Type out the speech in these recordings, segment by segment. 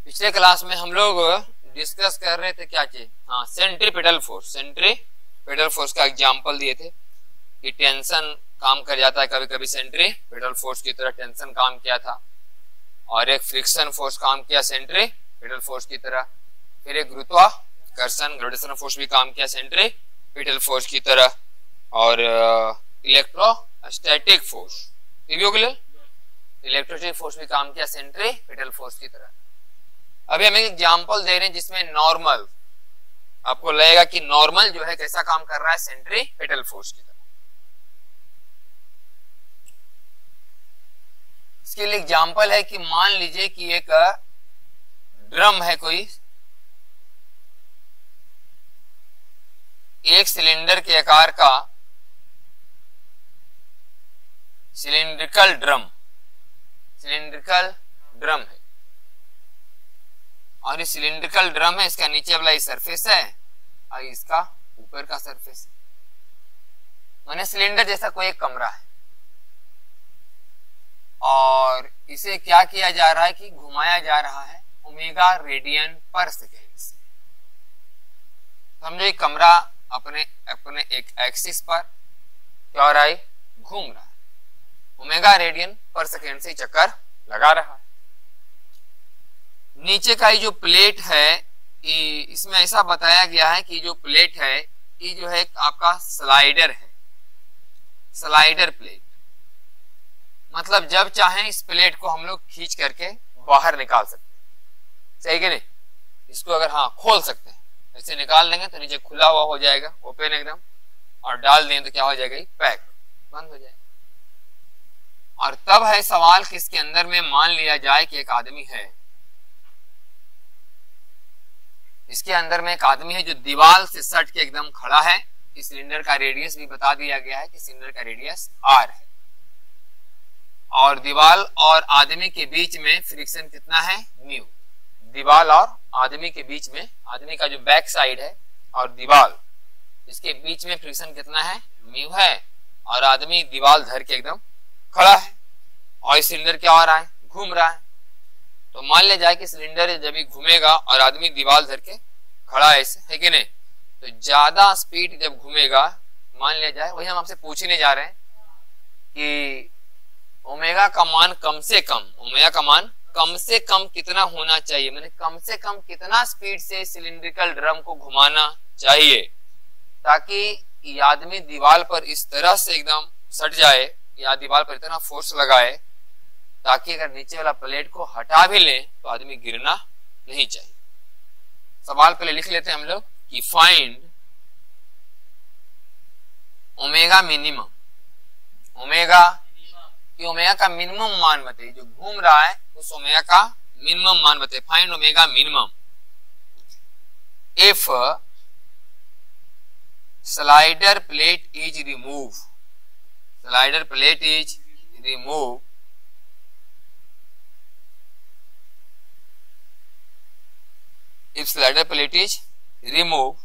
पिछले क्लास में हम लोग डिस्कस कर रहे थे क्या चीज, हाँ सेंट्रीपिटल फोर्स। सेंट्रीपिटल फोर्स का एग्जांपल दिए थे कि टेंशन काम कर जाता है, कभी कभी सेंट्रीपिटल फोर्स की तरह टेंशन काम किया था, और एक फ्रिक्शन फोर्स काम किया सेंट्रीपिटल फोर्स की तरह, फिर एक गुरुत्वाकर्षण ग्रेविटेशनल फोर्स भी काम किया सेंट्रीपिटल फोर्स की तरह, और इलेक्ट्रोस्टैटिक फोर्स, इलेक्ट्रोस्टैटिक फोर्स भी काम किया सेंट्रीपिटल फोर्स की तरह। अभी हम एक एग्जांपल दे रहे हैं जिसमें नॉर्मल, आपको लगेगा कि नॉर्मल जो है कैसा काम कर रहा है, सेंट्रीपिटल फोर्स की तरह। इसके लिए एग्जांपल है कि मान लीजिए कि एक ड्रम है, कोई एक सिलेंडर के आकार का सिलिंड्रिकल ड्रम है, और ये सिलिंड्रिकल ड्रम है, इसका नीचे वाला सरफेस है और इसका ऊपर का सरफेस है, माने सिलेंडर जैसा कोई एक कमरा है, और इसे क्या किया जा रहा है कि घुमाया जा रहा है ओमेगा रेडियन पर सेकेंड से। समझो एक कमरा अपने एक एक्सिस पर क्या हो रहा है, घूम रहा है, ओमेगा रेडियन पर सेकेंड से चक्कर लगा रहा है। नीचे का ये जो प्लेट है, इसमें ऐसा बताया गया है कि जो प्लेट है ये जो है आपका स्लाइडर है, स्लाइडर प्लेट, मतलब जब चाहें इस प्लेट को हम लोग खींच करके बाहर निकाल सकते हैं, सही कि नहीं। इसको अगर हाँ खोल सकते हैं, ऐसे निकाल लेंगे तो नीचे खुला हुआ हो जाएगा, ओपन एकदम, और डाल दें तो क्या हो जाएगा, पैक, बंद हो जाएगा। और तब है सवाल कि इसके अंदर में मान लिया जाए कि एक आदमी है, इसके अंदर में एक आदमी है जो दीवार से सट के एकदम खड़ा है। इस सिलेंडर का रेडियस भी बता दिया गया है कि सिलेंडर का रेडियस r है, और दीवार और आदमी के बीच में फ्रिक्शन कितना है, म्यू। दीवार और आदमी के बीच में, आदमी का जो बैक साइड है और दीवार, इसके बीच में फ्रिक्शन कितना है, म्यू है, और आदमी दीवार धर के एकदम खड़ा है, और सिलेंडर क्या हो रहा है, घूम रहा है। तो मान लिया जाए कि सिलेंडर जब भी घूमेगा और आदमी दीवार धर के खड़ा है, ऐसे है कि नहीं, तो ज्यादा स्पीड जब घूमेगा, मान लिया जाए, वही हम आपसे पूछने जा रहे हैं कि ओमेगा का मान कम से कम, ओमेगा का मान कम से कम कितना होना चाहिए, मैंने कम से कम कितना स्पीड से सिलिंड्रिकल ड्रम को घुमाना चाहिए ताकि ये आदमी दीवार पर इस तरह से एकदम सट जाए, या दीवार पर इतना फोर्स लगाए ताकि अगर नीचे वाला प्लेट को हटा भी ले तो आदमी गिरना नहीं चाहिए। सवाल पहले लिख लेते हैं हम लोग कि फाइंड ओमेगा मिनिमम, ओमेगा का मिनिमम मान बताइए, जो घूम रहा है उस ओमेगा का मिनिमम मान बताइए। Find omega minimum if slider plate is remove, slider plate is remove if slider plate is removed,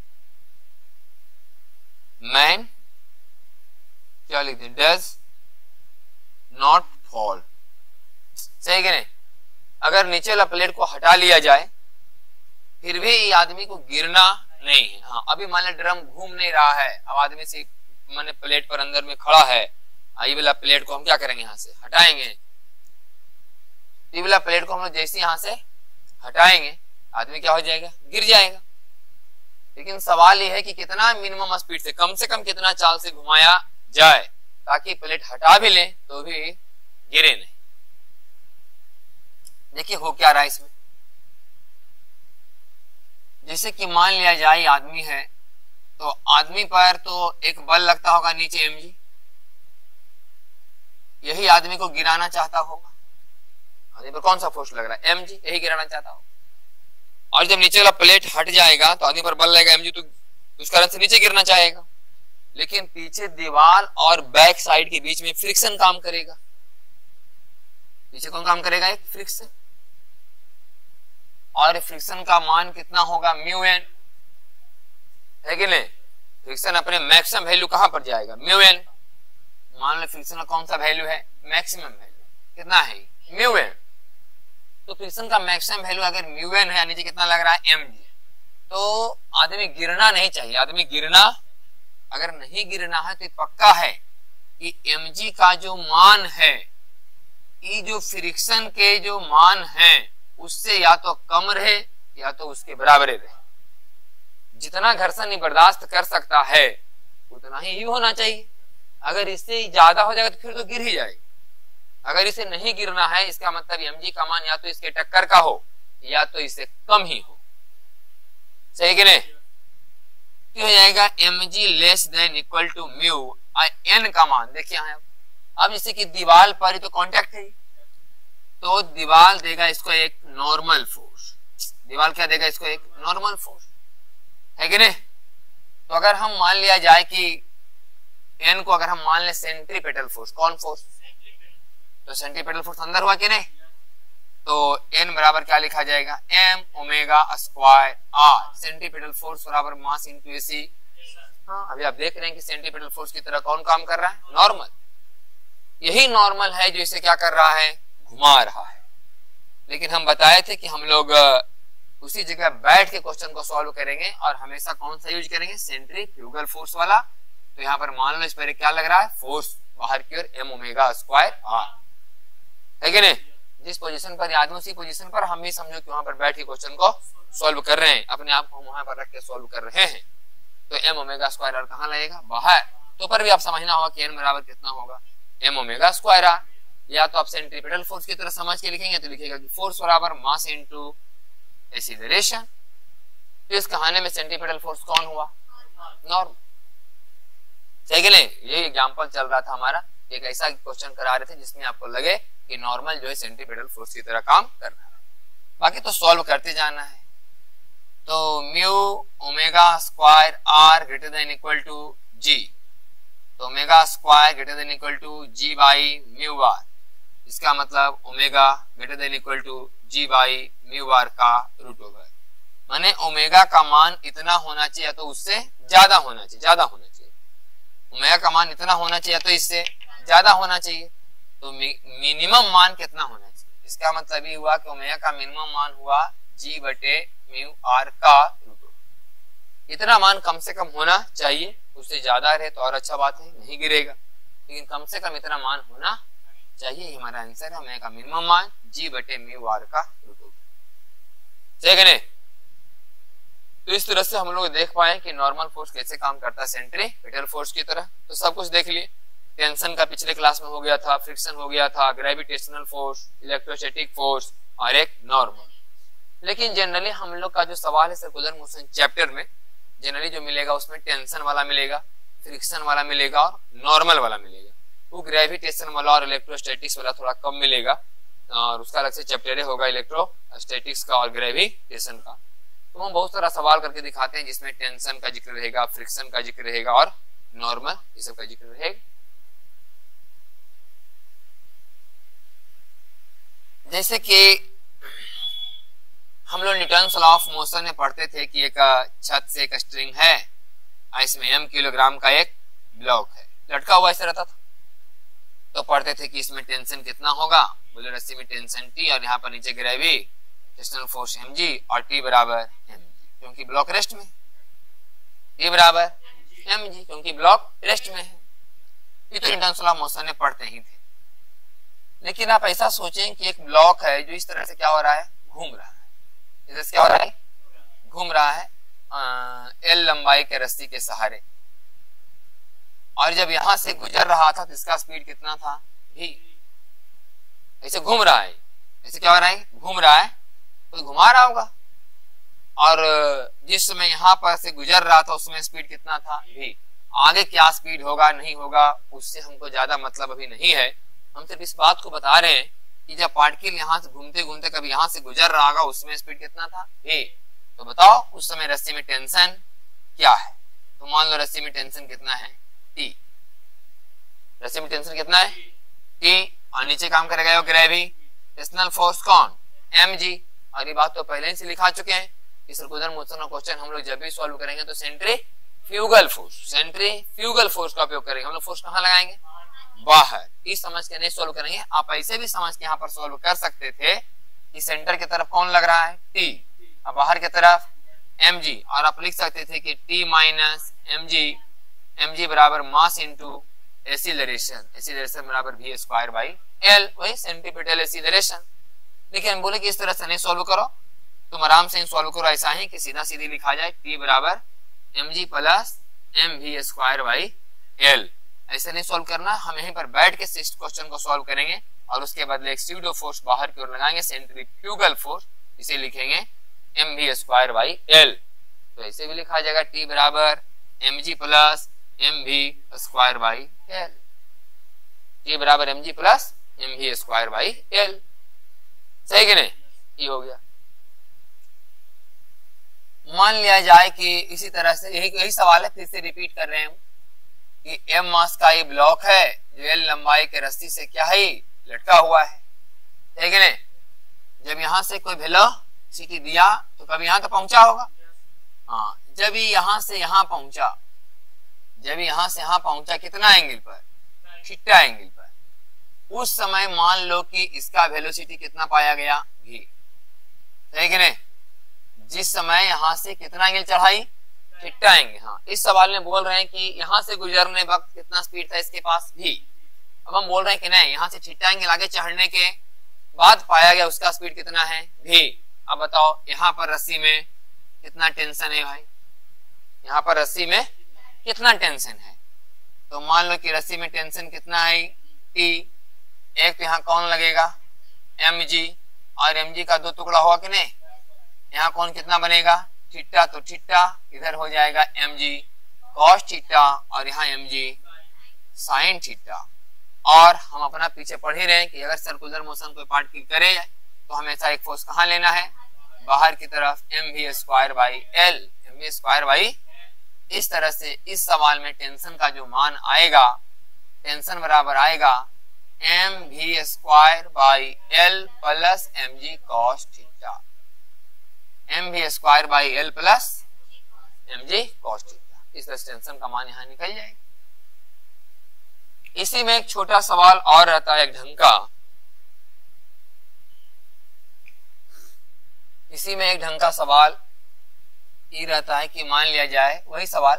man क्या लिख दें, does not fall, सही कि नहीं। अगर नीचे वाला प्लेट को हटा लिया जाए फिर भी ये आदमी को गिरना नहीं है। हाँ, अभी मान लो ड्रम घूम नहीं रहा है, अब आदमी से माने प्लेट पर अंदर में खड़ा है, ये वाला प्लेट को हम क्या करेंगे, यहाँ से हटाएंगे। ये वाला प्लेट को हम लोग जैसे यहाँ से हटाएंगे आदमी क्या हो जाएगा, गिर जाएगा। लेकिन सवाल यह है कि कितना मिनिमम स्पीड से कम कितना चाल से घुमाया जाए ताकि प्लेट हटा भी ले तो भी गिरे नहीं। देखिए हो क्या रहा है इसमें, जैसे कि मान लिया जाए आदमी है, तो आदमी पर तो एक बल लगता होगा नीचे mg, यही आदमी को गिराना चाहता होगा। आदमी पर कौन सा फोर्स लग रहा है, mg, यही गिराना चाहता होगा। और जब नीचे वाला प्लेट हट जाएगा तो आदमी पर बल लगेगा mg, तो उस कारण से नीचे गिरना चाहेगा। लेकिन पीछे दीवार और बैक साइड के बीच में फ्रिक्शन काम करेगा, पीछे कौन काम करेगा, एक फ्रिक्शन, और फ्रिक्शन का मान कितना होगा, म्यू एन, है कि नहीं। फ्रिक्शन अपने मैक्सिमम वैल्यू कहां पर जाएगा, म्यू एन। मान लो फ्रिक्शन का कौन सा वैल्यू है, मैक्सिमम वैल्यू कितना है, म्यू एन। तो फ्रिक्शन का मैक्सिमम वैल्यू अगर म्यू एन है, नीचे कितना लग रहा है एम जी, तो आदमी गिरना नहीं चाहिए। आदमी गिरना अगर नहीं गिरना है तो पक्का है कि एम जी का जो मान है, ये जो फ्रिक्शन के जो मान है उससे या तो कम रहे या तो उसके बराबर रहे। जितना घर्षण ये बर्दाश्त कर सकता है उतना ही होना चाहिए। अगर इससे ज्यादा हो जाएगा तो फिर तो गिर ही जाएगा। अगर इसे नहीं गिरना है इसका मतलब mg का मान या तो इसके टक्कर का हो या तो इससे कम ही हो। सही कि नहीं? क्या हो जाएगा mg less than equal to mu n का मान। देखिए यहाँ अब जैसे कि दीवार पर ही तो कांटेक्ट है, तो दीवार देगा इसको एक नॉर्मल फोर्स। दीवार क्या देगा इसको? एक नॉर्मल फोर्स, है कि नहीं? तो अगर हम मान लिया जाए कि एन को अगर हम मान ले सेंट्रीपेटल फोर्स, कौन फोर्स? तो सेंट्रीपेटल फोर्स अंदर हुआ कि नहीं? तो एन बराबर क्या लिखा जाएगा? M omega square r. Centripetal force बराबर मास इनटू एसी। हाँ, अभी आप देख रहे हैं कि सेंट्रीपेटल फोर्स की तरह कौन काम कर रहा है? नॉर्मल। यही नॉर्मल है जो इसे क्या कर रहा है? घुमा रहा है। लेकिन हम बताए थे कि हम लोग उसी जगह बैठ के क्वेश्चन को सॉल्व करेंगे और हमेशा कौन सा यूज करेंगे? सेंट्रीफ्यूगल फोर्स वाला। तो यहाँ पर मान लो इस पर क्या लग रहा है? फोर्स बाहर की ओर एम ओमेगा स्क्वायर आर, है कि नहीं? जिस पोजीशन पर याद हो उसी पोजीशन पर हम भी समझो कि वहां पर बैठ के क्वेश्चन को सॉल्व कर रहे हैं, अपने आप को वहां पर रख के सॉल्व कर रहे हैं। तो एम ओमेगा स्क्वायर आर कहाँ लगेगा? बाहर। तो पर भी आप समझना होगा कि एन बराबर कितना होगा? M omega square r. या तो आप सेंट्रीपेटल फोर्स की तरह समझ के लिखेंगे तो लिखेगा कि फोर्स बराबर मास इनटू एक्सीलरेशन। तो इस कहानी में सेंट्रीपेटल फोर्स कौन हुआ? नॉर्मल। सही कि नहीं? ये एग्जांपल चल रहा था हमारा, एक ऐसा क्वेश्चन करा रहे थे जिसमें आपको लगे कि नॉर्मल जो है सेंट्रीपेटल फोर्स की तरह काम कर रहा है। बाकी तो सॉल्व करते जाना है। तो mu omega square r greater than equal to g, तो omega square greater than equal to g by mu r. इसका मतलब omega greater than equal to g by mu r का रूट ओवर। माने omega का मान इतना होना चाहिए तो उससे ज्यादा होना चाहिए, ज्यादा होना चाहिए। ओमेगा का मान इतना होना चाहिए तो इससे ज्यादा होना चाहिए। तो मिनिमम मान कितना होना चाहिए? इसका मतलब ये हुआ कि ओमेगा का मिनिमम मान हुआ जी बटे म्यू आर का रूट ओवर। इतना मान कम से कम होना चाहिए, उससे ज्यादा रहे तो और अच्छा बात है, नहीं गिरेगा, लेकिन कम से कम इतना मान होना चाहिए। हमारा आंसर है ओमेगा का मिनिमम मान जी बटे म्यू आर का रूट ओवर। सही है? तो इस तरह से हम लोग देख पाए कि नॉर्मल फोर्स कैसे काम करता है सेंट्रीपेटल फोर्स की तरह। तो सब कुछ देख लिए। टेंशन का पिछले क्लास में हो गया था, फ्रिक्शन हो गया था, ग्रेविटेशनल फोर्स, इलेक्ट्रोस्टैटिक फोर्स और एक नॉर्मल। लेकिन जनरली हम लोग का जो सवाल है सर्कुलर मोशन चैप्टर में जनरली जो मिलेगा उसमें टेंशन वाला मिलेगा, फ्रिक्शन वाला मिलेगा और नॉर्मल वाला मिलेगा। वो ग्रेविटेशन वाला और इलेक्ट्रोस्टैटिक्स वाला थोड़ा कम मिलेगा और उसका अलग से चैप्टर होगा इलेक्ट्रोस्टैटिक्स का और ग्रेविटेशन का। तो हम बहुत सारा सवाल करके दिखाते हैं जिसमें टेंशन का जिक्र रहेगा, फ्रिक्शन का जिक्र रहेगा और नॉर्मल ये सब का जिक्र रहेगा। जैसे कि हम लोग न्यूटन्स लॉ ऑफ मोशन में पढ़ते थे कि एक छत से एक स्ट्रिंग है, इसमें m किलोग्राम का एक ब्लॉक है, लटका हुआ ऐसे रहता था। तो पढ़ते थे कि इसमें टेंशन कितना होगा? बोले रस्सी में टेंशन T और यहाँ पर नीचे ग्रेविटेशनल फोर्स mg और T बराबर mg क्योंकि ब्लॉक रेस्ट में, T बराबर mg क्योंकि ब्लॉक रेस्ट में है। ये तो न्यूटन्स लॉ ऑफ मोशन में पढ़ते ही थे। लेकिन आप ऐसा सोचें कि एक ब्लॉक है जो इस तरह से क्या हो रहा है? घूम रहा है। इधर से क्या हो रहा है? घूम रहा है L लंबाई के रस्सी के सहारे। और जब यहां से गुजर रहा था तो इसका स्पीड कितना था? v। ऐसे घूम रहा है, ऐसे क्या हो रहा है? घूम रहा है, तो घुमा रहा होगा। और जिस समय यहाँ पर से गुजर रहा था उसमें स्पीड कितना था? v। आगे क्या स्पीड होगा नहीं होगा उससे हमको ज्यादा मतलब अभी नहीं है। हम सिर्फ इस बात को बता रहे हैं कि जब पार्टिकल यहाँ से घूमते घूमते कभी यहाँ से गुजर रहा होगा उसमें स्पीड कितना था? v। तो बताओ उस समय रस्सी में टेंशन क्या है? तो मान लो रस्सी में टेंशन कितना है? T। रस्सी में टेंशन कितना है? T। और नीचे काम करेगा ग्रेविटेशनल फोर्स कौन? mg। और ये बात तो पहले से लिखा चुके हैं कि सर्कुलर मोशन का क्वेश्चन हम लोग जब भी सॉल्व करेंगे तो सेंट्रीफ्यूगल फोर्स का उपयोग करेंगे। हम लोग फोर्स कहाँ लगाएंगे? बाहर। इस समझ के नहीं सॉल्व करेंगे, आप ऐसे भी समझ के यहाँ पर सॉल्व कर सकते थे कि सेंटर की तरफ कौन लग रहा है, टी, अब बाहर की तरफ mg, और आप लिख सकते थे कि t माइनस mg बराबर मास इंटू एक्सीलरेशन बराबर v स्क्वायर बाई l, वही सेंट्रीपिटल एक्सीलरेशन। लेकिन हम बोले कि इस तरह से नहीं सॉल्व करो, तुम आराम से सॉल्व करो ऐसा ही कि सीधा सीधी लिखा जाए t बराबर mg plus mv square by l। ऐसे नहीं सॉल्व करना, हम यहीं पर बैठ के इस क्वेश्चन को सॉल्व करेंगे और उसके बदले एक स्यूडो फोर्स बाहर की ओर लगाएंगे, सेंट्रीफ्यूगल फोर्स, इसे लिखेंगे mv स्क्वायर बाई l। तो ऐसे भी लिखा जाएगा t बराबर mg plus mv square by l, t बराबर mg plus mv square by l। सही कि नहीं, ये हो गया। मान लिया जाए कि इसी तरह से यही सवाल है, फिर से रिपीट कर रहे हैं हम कि m मास का ये ब्लॉक है जो l लंबाई के रस्सी से क्या है, लटका हुआ है, ठीक है ना। जब यहां से कोई वेलोसिटी दिया तो कभी यहां तो पहुंचा होगा, हाँ, जब यहां से यहां पहुंचा, जब यहां से यहां पहुंचा कितना एंगल पर, थीटा एंगल पर, उस समय मान लो कि इसका वेलोसिटी कितना पाया गया, v, ठीक है ना। जिस समय यहां से कितना एंगल चढ़ाई, थीटा एंगल, हाँ, इस सवाल में बोल रहे हैं कि यहां से गुजरने वक्त कितना स्पीड था इसके पास, v। अब हम बोल रहे हैं कि नहीं, यहां से थीटा एंगल आगे चढ़ने के बाद पाया गया उसका स्पीड कितना है, v। अब बताओ यहाँ पर रस्सी में कितना टेंशन है भाई, यहाँ पर रस्सी में कितना टेंशन है, तो मान लो कि रस्सी में टेंशन कितना है, t। एक तो यहाँ कौन लगेगा, mg, और mg का दो टुकड़ा हुआ कि नहीं, यहाँ कौन कितना बनेगा, थीटा, तो थीटा इधर हो जाएगा mg cos थीटा और यहाँ mg sin थीटा। और हम अपना पीछे पढ़ ही रहे हैं कि अगर सर्कुलर मोशन कोई पार्टिकल करे तो हमेशा एक फोर्स कहाँ लेना है, बाहर की तरफ, mv square by l, mv square by. इस तरह से इस सवाल में टेंशन का जो मान आएगा, टेंशन बराबर आएगा mv square by l plus mg cos theta, mv square by l plus mg cos theta. इस तरह से टेंशन का मान यहाँ निकल जाएगा। इसी में एक छोटा सवाल और रहता है एक ढंग का, इसी में एक ढंग का सवाल ये रहता है कि मान लिया जाए वही सवाल,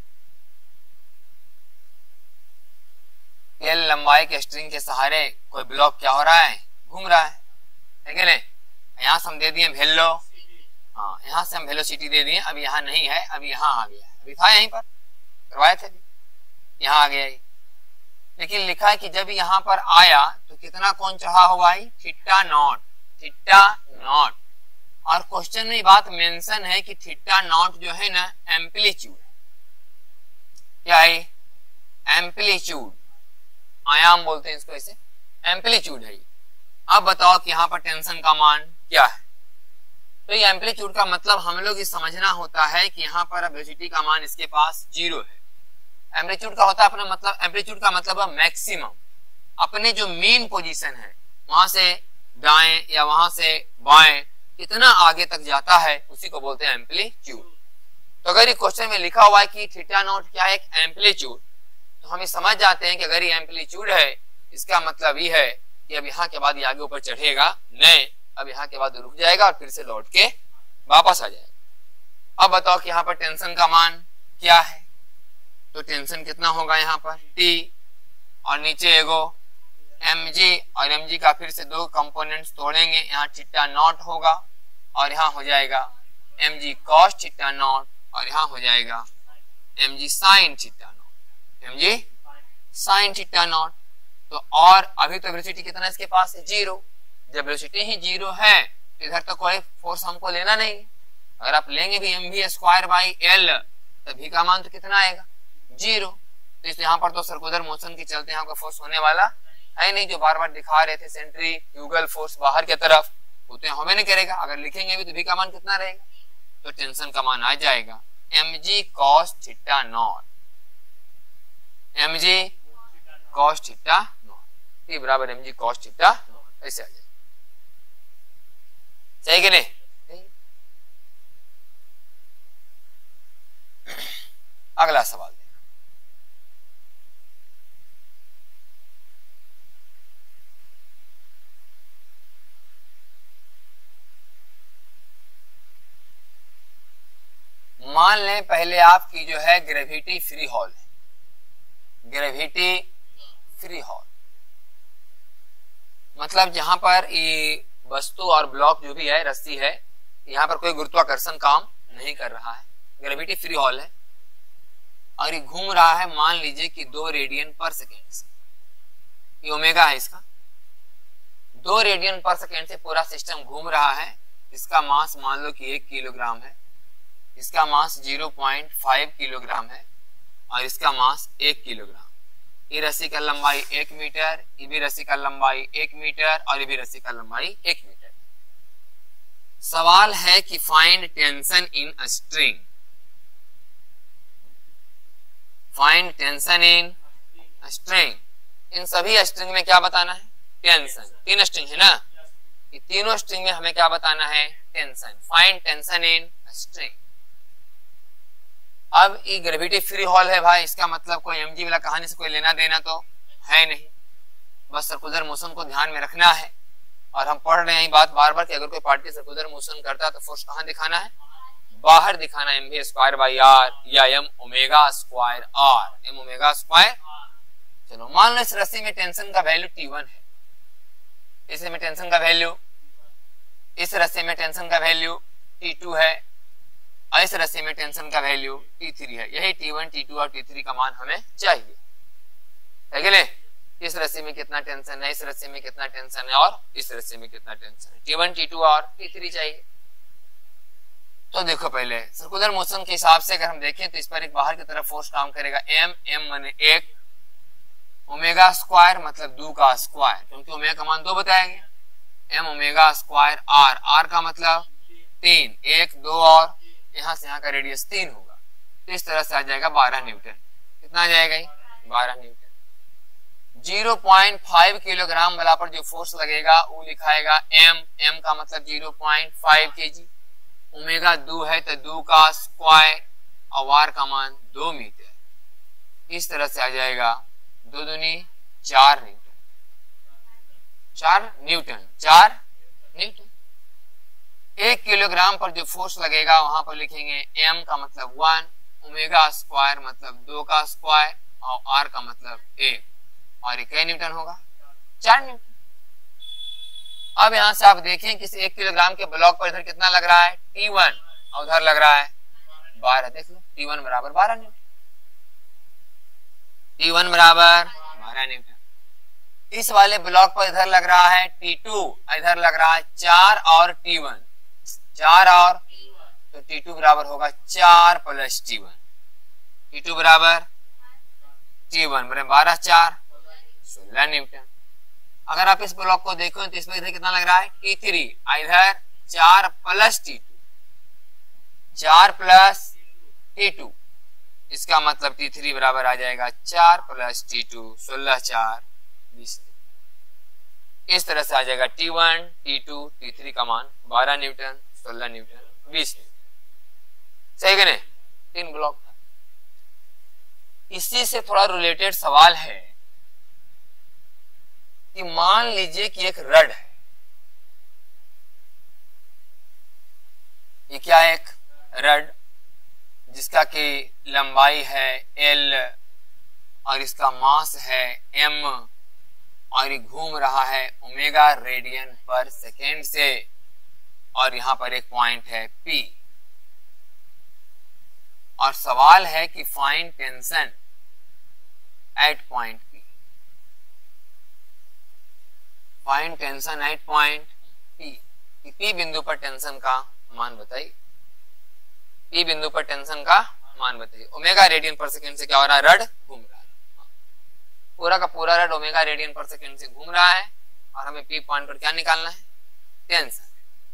L लंबाई के स्ट्रिंग के सहारे कोई ब्लॉक क्या हो रहा है, घूम रहा है, ठीक है ना। यहाँ से हम दे दिए वेलो, हाँ, यहाँ से हम वेलोसिटी दे दिए, अभी यहाँ नहीं है, अभी यहाँ आ गया, अभी था यहीं पर करवाए थे, यहाँ आ गया। लेकिन लिखा है कि जब यहाँ पर आया तो कितना कौन चढ़ा हुआ है, थीटा नॉट, थीटा नॉट। और क्वेश्चन में बात मेंशन है कि थीटा नॉट जो है ना एम्पलीट्यूड, क्या है, एम्पलीट्यूड, आयाम बोलते हैं इसको, ऐसे एम्पलीट्यूड है। अब बताओ कि यहाँ पर टेंशन का मान क्या है, तो ये एम्पलीट्यूड का मतलब हम लोग ये समझना होता है कि यहाँ पर वेलोसिटी का मान इसके पास 0 है। एम्पलीट्यूड का होता है अपना मतलब, एम्पलीट्यूड का मतलब है मैक्सिमम, अपने जो मेन पोजीशन है वहां से दाएं या वहां से बाएं कितना आगे तक जाता है उसी को बोलते हैं एम्पलीट्यूड। तो अगर ये क्वेश्चन में लिखा हुआ है कि थीटा नॉट क्या है, एक एम्पलीट्यूड, तो हम ये समझ जाते हैं कि अगर ये एम्पलीट्यूड है इसका मतलब ये है कि अब यहाँ के बाद ये आगे ऊपर चढ़ेगा नहीं, अब यहाँ के बाद रुक जाएगा और फिर से लौट के वापस आ जाएगा। अब बताओ कि यहाँ पर टेंशन का मान क्या है, तो टेंशन कितना होगा यहाँ पर T, और नीचे एगो mg, और mg का फिर से दो कंपोनेंट्स तोड़ेंगे, यहाँ थीटा नॉट होगा और यहाँ हो जाएगा mg cos थीटा नॉट, और यहाँ हो जाएगा mg sin theta naught, mg sin theta naught. तो और अभी तो वेलोसिटी कितना इसके पास है, 0। जब वेलोसिटी ही 0 है तो इधर तो कोई फोर्स हमको लेना नहीं। अगर आप लेंगे भी mv स्क्वायर बाई l तो v का मान तो कितना आएगा, 0। तो इस यहाँ पर तो सर्कुलर मोशन के चलते यहाँ का फोर्स होने वाला है नहीं, जो बार बार दिखा रहे थे सेंट्रीफ्यूगल फोर्स बाहर की तरफ, वो तो होवे नहीं करेगा। अगर लिखेंगे भी तो v का मान कितना रहेगा, तो टेंशन का मान आ जाएगा mg cos theta naught, mg cos theta naught, t बराबर mg cos थीटा नॉट, ऐसे आ जाएगा। सही कि नहीं, अगला सवाल देखो। मान लें पहले आपकी जो है ग्रेविटी फ्री हॉल है, ग्रेविटी फ्री हॉल मतलब जहां पर ये वस्तु और ब्लॉक जो भी है, रस्सी है, यहाँ पर कोई गुरुत्वाकर्षण काम नहीं कर रहा है, ग्रेविटी फ्री हॉल है और ये घूम रहा है मान लीजिए कि 2 रेडियन पर सेकेंड से, ये ओमेगा है इसका, 2 रेडियन पर सेकेंड से पूरा सिस्टम घूम रहा है। इसका मास मान लो कि 1 किलोग्राम है, इसका मास 0.5 किलोग्राम है और इसका मास 1 किलोग्राम। ये रस्सी का लंबाई 1 मीटर, ये भी रस्सी का लंबाई 1 मीटर और ये भी रस्सी का लंबाई 1 मीटर। सवाल है कि find tension in a string, find tension in a string. इन सभी स्ट्रिंग में क्या बताना है? टेंशन। 3 स्ट्रिंग है ना, ये तीनों स्ट्रिंग में हमें क्या बताना है? Tension. Find tension in a string. अब ये ग्रेविटी फ्री हॉल है भाई, इसका मतलब कोई mg वाला कहानी से कोई लेना देना तो है नहीं, बस सर्कुलर मोशन को ध्यान में रखना है। और हम पढ़ रहे हैं बात बार बार कि अगर कोई पार्टी सर्कुलर मोशन करता है तो फोर्स कहां दिखाना है? बाहर दिखाना है, mv²/r या m ओमेगा²r, m ओमेगा²। चलो मान लो इस रस्सी में टेंशन का वैल्यू T1 है, इसमें टेंशन का वैल्यू, इस रस्सी में टेंशन का वैल्यू T2 है और इस रस्सी में टेंशन का वैल्यू T3 है। यही T1, T2 और T3 का मान हमें चाहिए, है कि नहीं? इस रस्सी में कितना टेंशन है, इस रस्सी में कितना टेंशन है और इस रस्सी में कितना टेंशन है, T1, T2 और T3 चाहिए। तो देखो पहले सर्कुलर मोशन के हिसाब से अगर हम देखें तो इस पर एक बाहर की तरफ फोर्स काम करेगा m माने 1, ओमेगा² मतलब 2 का स्क्वायर, क्योंकि ओमेगा का मान 2 बताया गया, m ओमेगा²r, r का मतलब 3, 1, 2 और यहाँ से यहाँ का रेडियस 3 होगा, तो इस तरह से आ जाएगा 12 न्यूटन। कितना आ जाएगा? 12 न्यूटन। 0.5 किलोग्राम वाला पर जो फोर्स लगेगा वो लिखाएगा m का मतलब 0.5 kg, ओमेगा 2 है तो 2 का स्क्वायर और r का मान 2 मीटर। इस तरह से आ जाएगा 2 दूनी 4 न्यूटन, 4 न्यूटन। 1 किलोग्राम पर जो फोर्स लगेगा वहां पर लिखेंगे m का मतलब 1, ओमेगा² मतलब 2 का स्क्वायर और r का मतलब 1, और ये क्या न्यूटन होगा? 4 न्यूटन। अब यहां से आप देखें कि 1 किलोग्राम के ब्लॉक पर इधर कितना लग रहा है? T1 और उधर लग रहा है 12। देख लो T1 बराबर 12 न्यूटन, T1 बराबर 12 न्यूटन। इस वाले ब्लॉक पर इधर लग रहा है T2, इधर लग रहा है 4 और T1, 4 और तो T2 बराबर होगा 4 + T1, T2 बराबर T1 बराबर 12 4 16 न्यूटन। अगर आप इस ब्लॉक को देखो तो इसमें इधर कितना लग रहा है? T3, इधर 4 + T2, 4 + T2, इसका मतलब T3 बराबर आ जाएगा 4 + T2, 16 4 20। इस तरह से आ जाएगा T1, T2, T3 का मान 12 न्यूटन, 16 न्यूटन, 20 न्यूटन। सही है नहीं? 3 ब्लॉक था। इसी से थोड़ा रिलेटेड सवाल है कि मान लीजिए कि एक रड है, ये क्या है? एक रड जिसका कि लंबाई है L और इसका मास है m और ये घूम रहा है ओमेगा रेडियन पर सेकेंड से, और यहां पर एक पॉइंट है P, और सवाल है कि find tension at point P। Find tension at point P। P बिंदु पर टेंशन का मान बताइए, P बिंदु पर टेंशन का मान बताइए। ओमेगा रेडियन पर सेकेंड से क्या हो रहा है? रड घूम रहा है, पूरा का पूरा रड ओमेगा रेडियन पर सेकेंड से घूम रहा है और हमें P पॉइंट पर क्या निकालना है? टेंशन।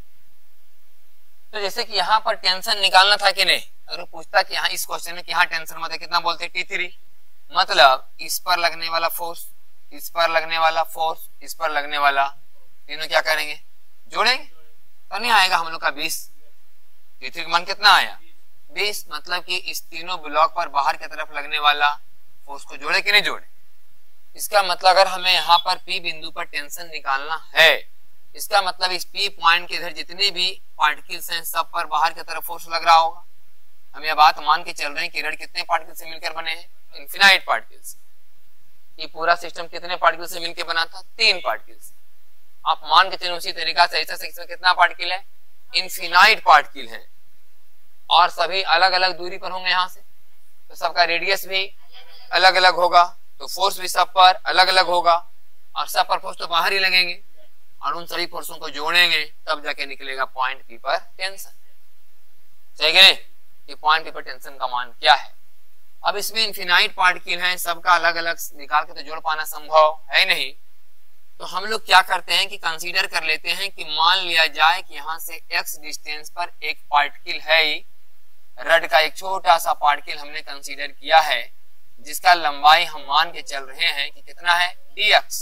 तो जैसे कि यहाँ पर टेंशन निकालना था कि नहीं, अगर पूछता कि यहाँ इस क्वेश्चन में कि यहाँ टेंशन मतलब कितना बोलते? T3, मतलब इस पर लगने वाला फोर्स, इस पर लगने वाला फोर्स, इस पर लगने वाला, तीनों क्या करेंगे? जोड़ेंगे, तो नहीं आएगा हम लोग का 20। T3 का मान कितना आया? 20, मतलब कि इस तीनों ब्लॉक पर बाहर की तरफ लगने वाला फोर्स को जोड़े कि नहीं जोड़े? इसका मतलब अगर हमें यहाँ पर P बिंदु पर टेंशन निकालना है, इसका मतलब इस P पॉइंट के इधर जितने भी पार्टिकल्स हैं सब पर बाहर की तरफ फोर्स लग रहा होगा, हम यह बात मान के चल रहे हैं कि रड कितने पार्टिकल से मिलकर बने हैं, इनफिनाइट पार्टिकल्स। ये पूरा सिस्टम कितने पार्टिकल से मिलकर बना था, 3 पार्टिकल्स। आप मान के चलें उसी तरीका से ऐसा इसमें कितना पार्टिकल है, इनफिनाइट पार्टिकल है, और सभी अलग अलग दूरी पर होंगे यहाँ से, तो सबका रेडियस भी अलग अलग होगा, तो फोर्स भी सब पर अलग अलग होगा, और सब पर फोर्स तो बाहर ही लगेंगे, और उन सभी फोर्सों को जोड़ेंगे तब जाके निकलेगा पॉइंट पी पर टेंशन। सही है कि पॉइंट पी पर टेंशन का मान क्या है। अब इसमें इनफिनाइट पार्टिकल हैं, सबका अलग अलग निकाल के तो जोड़ पाना संभव है नहीं, तो हम लोग क्या करते हैं कि कंसीडर कर लेते हैं कि मान लिया जाए कि यहाँ से x डिस्टेंस पर एक पार्टिकल है, रड का एक छोटा सा पार्टिकल हमने कंसीडर किया है, जिसका लंबाई हम मान के चल रहे हैं कि कितना है, dx।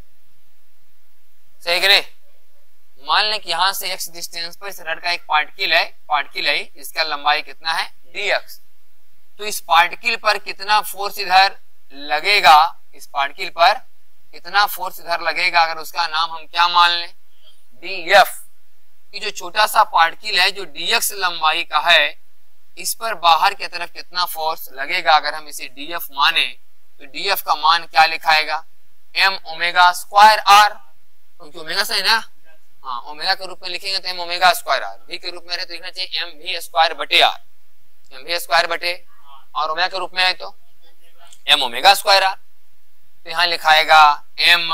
सही है, मान लें कि यहाँ से x डिस्टेंस पर इस रड का एक पार्टिकल है, इसका लंबाई कितना है, dx। तो इस पार्टिकल पर कितना फोर्स इधर लगेगा, इस पार्टिकल पर कितना फोर्स इधर लगेगा, अगर उसका नाम हम क्या मान लें, df। कि जो छोटा सा पार्टिकल है जो dx लंबाई का है, इस पर बाहर की तरफ कितना फोर्स लगेगा, अगर हम इसे df माने तो df का मान क्या लिखाएगा, m ओमेगा स्क्वायर r, क्योंकि ओमेगा से है ना, हाँ ओमेगा के रूप में लिखेंगे तो m omega square r, v के रूप में रहे तो लिखना चाहिए m v स्क्वायर बटे r, m v स्क्वायर बटे, और ओमेगा के रूप में है तो m ओमेगा स्क्वायर r। तो यहाँ लिखाएगा m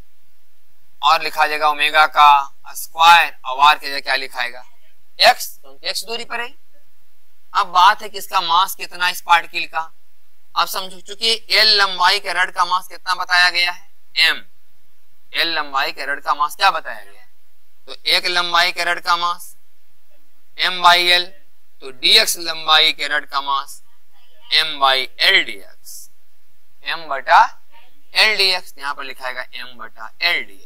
और लिखा जाएगा ओमेगा का स्क्वायर, और r के जगह क्या लिखाएगा, x, क्योंकि x दूरी पर है। अब बात है कि इसका मास कितना इस पार्टिकल का। अब समझो चूंकि l लंबाई के रड का मास कितना बताया गया है, m, l लंबाई के रड का मास क्या बताया गया है, तो एक लंबाई के रड का मास m बाई l, तो dx लंबाई के रड का mass m by l dx, m बटा l dx, यहाँ पर लिखाएगा m बटा l dx।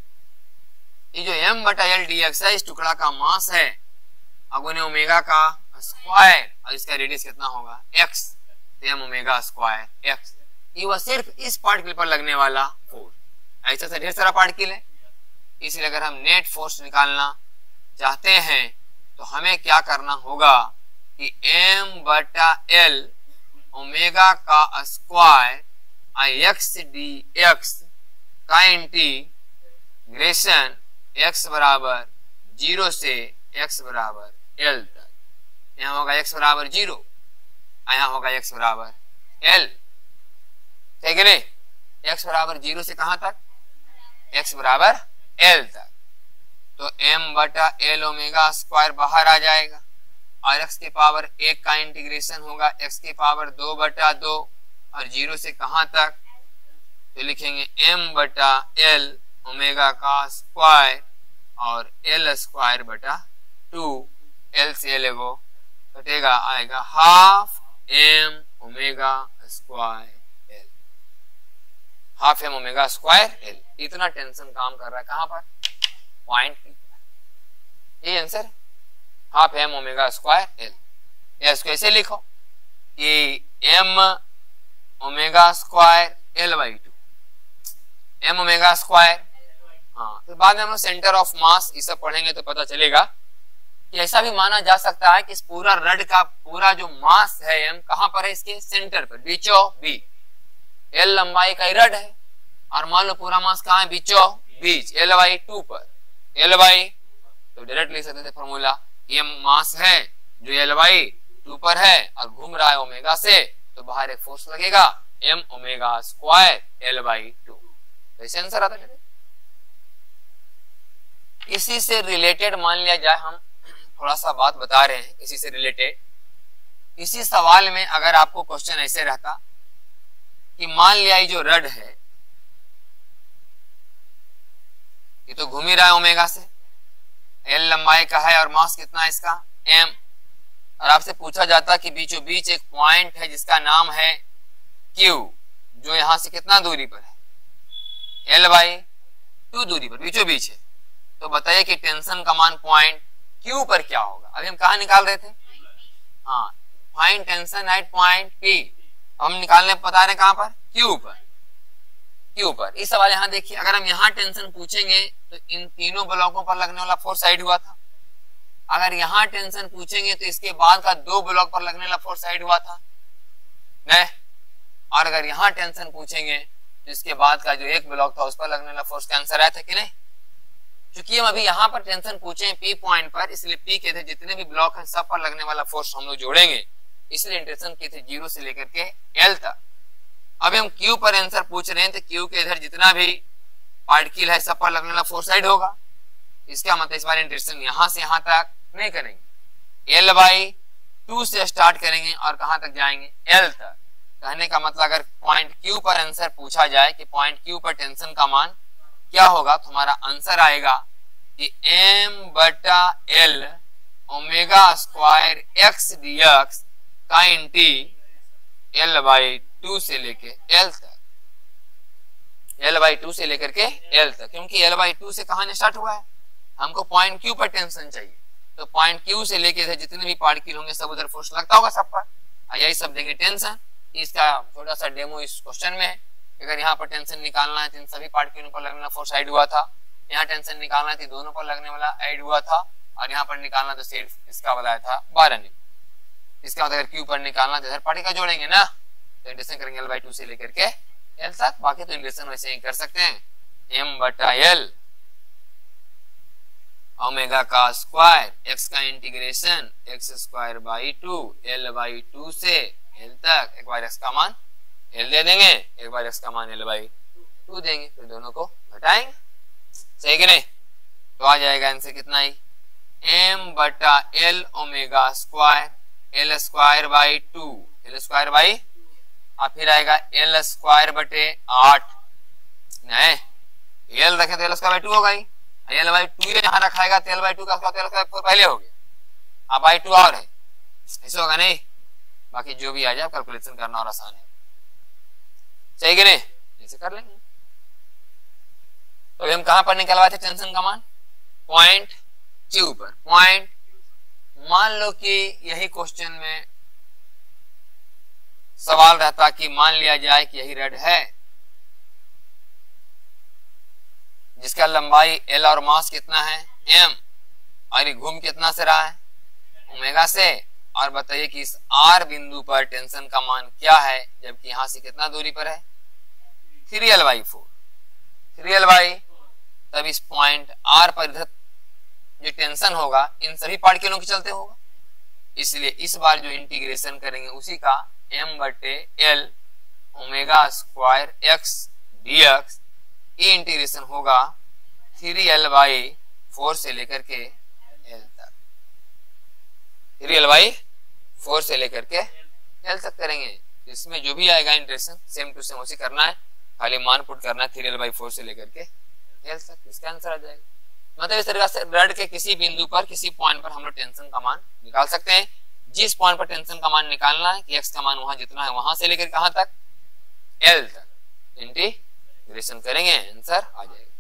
ये जो m बटा l dx है, इस टुकड़ा का मास है, अगुने ओमेगा का स्क्वायर, और इसका रेडियस कितना होगा, x, तो m ओमेगा स्क्वायर x। ये वह सिर्फ इस पार्टिकल पर लगने वाला फोर्स, ऐसा से ढेर सारा पार्टिकल है, इसलिए अगर हम नेट फोर्स निकालना चाहते हैं तो हमें क्या करना होगा कि m बटा l ओमेगा का स्क्वायर x dx का इंटीग्रेशन x बराबर 0 से x बराबर l तक, यहाँ होगा x बराबर 0, यहाँ होगा x बराबर l, ठीक है नहीं, x बराबर 0 से कहां तक, x बराबर l तक। तो m बटा l ओमेगा स्क्वायर बाहर आ जाएगा, और x के पावर 1 का इंटीग्रेशन होगा x के पावर 2 बटा 2, और 0 से कहां तक, तो लिखेंगे m बटा l ओमेगा का स्क्वायर और l स्क्वायर बटा 2, l से l एगो कटेगा, आएगा half m omega square l, half m omega square l। इतना टेंशन काम कर रहा है कहां पर, पॉइंट पी पर। ये answer half m omega square l। इसको ऐसे लिखो कि m omega square l by 2, m omega square, हाँ तो बाद में हम लोग सेंटर ऑफ मास ये सब पढ़ेंगे तो पता चलेगा कि ऐसा भी माना जा सकता है कि इस पूरा रड का पूरा जो मास है m कहां पर है, इसके सेंटर पर, बीचों बीच, l लंबाई का रड है, और मान लो पूरा मास कहां है, बीचों बीच, l बाई 2 पर, l बाई, तो डायरेक्ट लिख सकते थे फॉर्मूला, m मास है जो l बाई 2 पर है और घूम रहा है ओमेगा से, तो बाहर एक फोर्स लगेगा m omega square l by 2, तो इसे आंसर आता है। इसी से रिलेटेड मान लिया जाए, हम थोड़ा सा बात बता रहे हैं इसी से रिलेटेड, इसी सवाल में अगर आपको क्वेश्चन ऐसे रहता कि मान लिया ये जो रड है ये तो घूम ही रहा है ओमेगा से, l लंबाई का है और मास कितना है इसका, m, और आपसे पूछा जाता कि बीचों बीच एक पॉइंट है जिसका नाम है Q, जो यहां से कितना दूरी पर है, l बाई 2 दूरी पर बीचों बीच है, तो बताइए कि टेंशन का मान पॉइंट Q पर क्या होगा। अभी हम कहा निकाल रहे थे, हाँ find tension at point P, हम निकालने बता रहे कहां पर, Q पर, Q पर। इस सवाल यहाँ देखिए, अगर हम यहाँ टेंशन पूछेंगे तो इन तीनों ब्लॉकों पर लगने वाला फोर्स साइड हुआ था, अगर यहाँ टेंशन पूछेंगे तो इसके बाद का 2 ब्लॉक पर लगने वाला फोर्स ऐड हुआ था नहीं, और अगर यहाँ टेंशन पूछेंगे तो इसके बाद का जो 1 ब्लॉक था उस पर लगने वाला फोर्स का आंसर आया था कि नहीं। क्योंकि हम अभी यहाँ पर टेंशन पूछे हैं P पॉइंट पर, इसलिए P के थे जितने भी ब्लॉक हैं सब पर लगने वाला फोर्स हम लोग जोड़ेंगे, इसलिए इंटरेक्शन के थे 0 से लेकर के L तक। अभी हम Q पर आंसर पूछ रहे हैं तो Q के इधर जितना भी पार्टिकल है सब पर लगने वाला फोर्स ऐड होगा। इसका मतलब इस बार इंटरेक्शन यहाँ से यहाँ तक नहीं करेंगे, L/2 से स्टार्ट करेंगे और कहां तक जाएंगे, L तक। कहने का मतलब अगर पॉइंट Q पर आंसर पूछा जाए कि पॉइंट Q पर टेंशन का मान क्या होगा, तो हमारा आंसर आएगा कि m/L omega square x dx का इंटी L/2 से लेके L तक, L/2 से लेकर के L तक, क्योंकि L/2 से कहां स्टार्ट हुआ है, हमको पॉइंट Q पर टेंशन चाहिए, तो पॉइंट Q से लेके जितने भी पार्टिकल होंगे सब उधर फोर्स लगता होगा सब पर, यही सब देंगे टेंशन। इसका छोटा सा डेमो इस क्वेश्चन में है। अगर यहाँ पर टेंशन निकालना है तो इन सभी पार्टिकलों पर लगने वाला फोर्स ऐड हुआ था, यहाँ टेंशन निकालना है तो दोनों पर लगने वाला ऐड हुआ था, और यहाँ पर निकालना तो सिर्फ इसका बताया था 12 न्यूटन। इसका मतलब अगर Q पर निकालना तो इधर पार्टिकल जोड़ेंगे ना, तो इंटरेक्शन करेंगे L/2 से लेकर के L तक। बाकी तो इंटरेक्शन वैसे ही कर सकते हैं, m/L ओमेगा का स्क्वायर x का इंटीग्रेशन x²/2 L/2 से L तक। एक बार x का मान L दे देंगे, एक बार x का मान L/2 देंगे, फिर दोनों को घटाएंगे, सही कि नहीं। तो आ जाएगा आंसर कितना ही, m/L omega square L²/2 L² और फिर आएगा L²/8 नहीं, L रखें तो L²/2 होगा ही, L/2 यहाँ रखाएगा तो L/2 का L² पहले हो गया, अब 2 और है, ऐसे होगा नहीं। बाकी जो भी आ जाए कैलकुलेशन करना और आसान है, सही कि नहीं, ऐसे कर लेंगे। तो हम कहां पर निकलवाए थे टेंशन का मान, पॉइंट Q पर। पॉइंट मान लो कि यही क्वेश्चन में सवाल रहता कि मान लिया जाए कि यही रड है जिसका लंबाई L और मास कितना है m, और ये घूम कितना से रहा है, ओमेगा से। और बताइए कि इस R बिंदु पर टेंशन का मान क्या है, जबकि यहां से कितना दूरी पर है, 3L/4 3L/, तब इस पॉइंट R पर इधर जो टेंशन होगा इन सभी पार्टिकलों के चलते होगा, इसलिए इस बार जो इंटीग्रेशन करेंगे उसी का m/L omega square x dx, ये इंटीग्रेशन होगा 3L/4 से लेकर के L तक, 3L/4 से लेकर के L तक करेंगे। इसमें जो भी आएगा इंटीग्रेशन सेम टू सेम उसी करना है, खाली मान पुट करना है 3L/4 से लेकर के L तक, इसका आंसर आ जाएगा। मतलब इस तरीके से रड के किसी बिंदु पर किसी पॉइंट पर हम लोग टेंशन का मान निकाल सकते हैं। जिस पॉइंट पर टेंशन का मान निकालना है कि x का मान वहां जितना है वहां से लेकर कहां तक, L तक इंटीग्रेशन करेंगे, आंसर आ जाएगा।